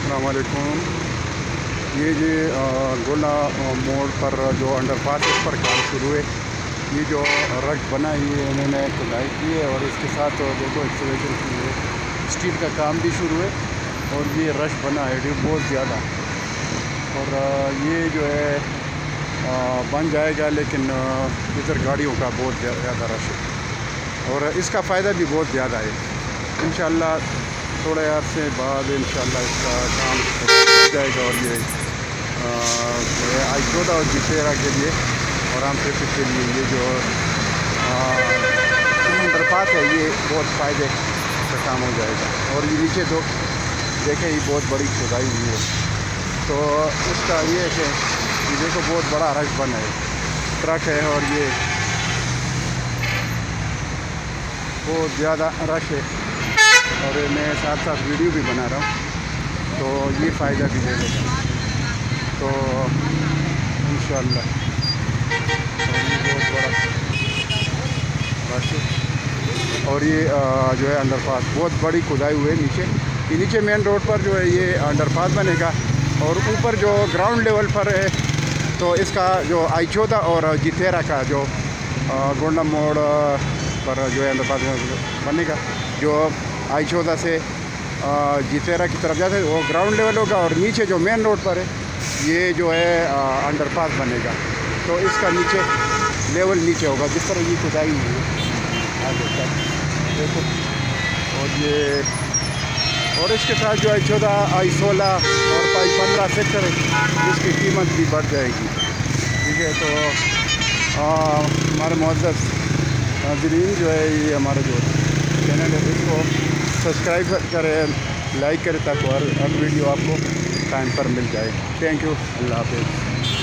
अस्सलाम वालेकुम। ये जी गोला मोड़ पर जो अंडरपास है उस पर काम शुरू है। ये जो रग बना ये इन्होंने खुदाई की है और इसके साथ देखो एक्सवेशन की है, स्टील का काम भी शुरू है और ये रश बना है बहुत ज़्यादा। और ये जो है बन जाएगा, लेकिन इधर गाड़ियों का बहुत ज़्यादा रश है और इसका फ़ायदा भी बहुत ज़्यादा है। इंशाअल्लाह थोड़े अरसे बाद इंशाअल्लाह इसका काम हो जाएगा और ये I-14 और G13 के लिए और आम ट्रैफिक के लिए ये जो अंडरपास है ये बहुत फ़ायदे का काम हो जाएगा। और ये नीचे तो देखें ये बहुत बड़ी खुदाई हुई है, तो उसका ये है कि ये देखो बहुत बड़ा रश बना है, ट्रक है और ये बहुत ज़्यादा रश है और मैं साथ साथ वीडियो भी बना रहा हूँ, तो ये फ़ायदा भी दे देगा। तो इंशाअल्लाह बहुत बड़ा रश है और ये जो है अंडरपास बहुत बड़ी खुदाई हुई है नीचे। ये नीचे मेन रोड पर जो है ये अंडरपास बनेगा और ऊपर जो ग्राउंड लेवल पर है तो इसका जो I-14 और G13 का जो गोंडा मोड़ पर जो है अंडरपास बनेगा। जो I-14 से G13 की तरफ जाते वो ग्राउंड लेवल होगा और नीचे जो मेन रोड पर है ये जो है अंडरपास बनेगा, तो इसका नीचे लेवल नीचे होगा जिस तरह ये खुदाई हुई है आगे तक देखो। और ये और इसके साथ जो I-14 I-16 और I-15 सेक्टर है जिसकी कीमत भी बढ़ जाएगी, ठीक है। तो हमारे मुअज़्ज़ज़ नाज़रीन जो है ये हमारा जो चैनल है इसको सब्सक्राइब करें, लाइक करें ताकि हर वीडियो आपको टाइम पर मिल जाए। थैंक यू, अल्लाह हाफ़िज़।